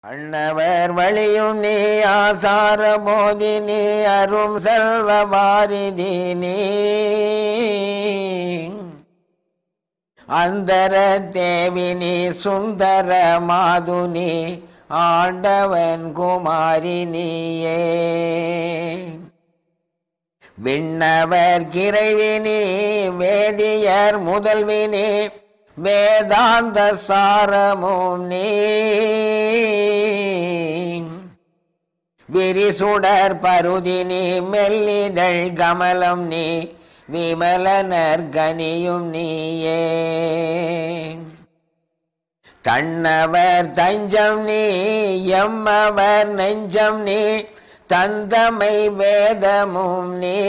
அண்ணவர் வழியும் நீ ஆசார போதினி அரும் செல்வ வாரிதினி அந்தர தேவினி சுந்தர மாதுனி ஆண்டவன் குமாரினியே விண்ணவர் கிரைவினி வேதியர் முதல்வினி வேதாந்த சாரமும் நீ விரிசுடர் பருதினி மெல்லிதழ் கமலம் நீ விமலனர் கனியும் நீயே தன்னவர் தஞ்சம் நீ எம்மவர் நெஞ்சம் நீ தந்தமை வேதமும் நீ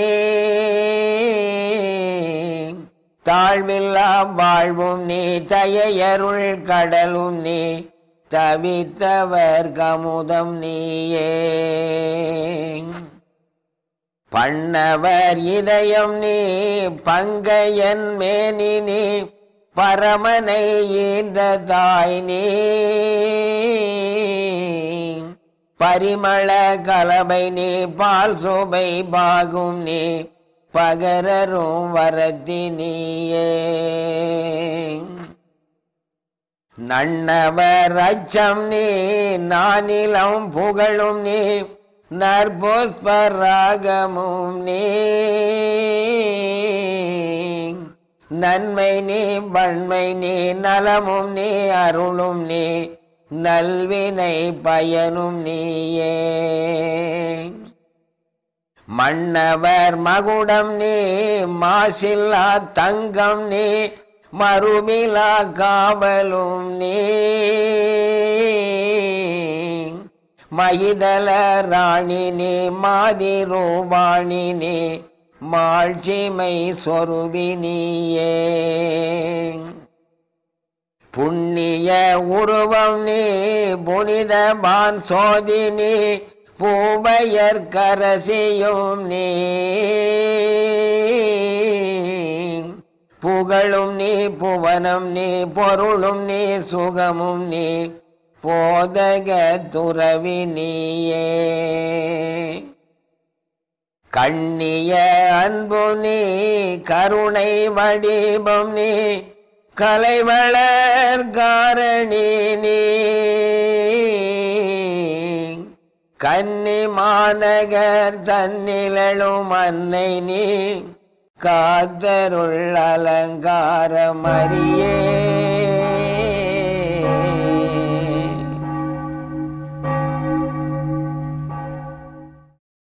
தாழ்வில்லா வாழ்வும் நீ தயையருள் கடலும் நீ தவித்தவர் கமுதம் நீயே பண்ணவர் இதயம் நீ பங்கையன் மேனி நீ பரமனை ஈன்றதாய் நீ பரிமள கலபை நீ பால் சோபை பாகும் நீ பகரரும் வரத்தினியே நன்னவர் அச்சம் நீ நானிலம் புகழும் நீ நற்புஷ்பராகமும் நீ நன்மை நீ வன்மை நீ நலமும் நீ அருளும் நீ நல்வினை பயனும் நீயே மன்னவர் மகுடம் நீ மாசில்லா தங்கம் நீ மறுமிலா காவலும் நீ மகிதல ராணி நீ மாதி ரூபாணி நீ மாழ்ச்சிமை சொருபினியே புண்ணிய உருவம் நீ புனிதபான் சோதினி பூபயர் கரசியும் நீ புகழும் நீ புவனம் நீ பொருளும் நீ சுகமும் நீ போதக துறவி நீயே கண்ணிய அன்பு நீ கருணை வடிவம் நீ கலைவளர் காரணி நீ கன்னி மாநகர் தன்னிலும் அன்னை நீ காத்தருள் அலங்காரம் அறியே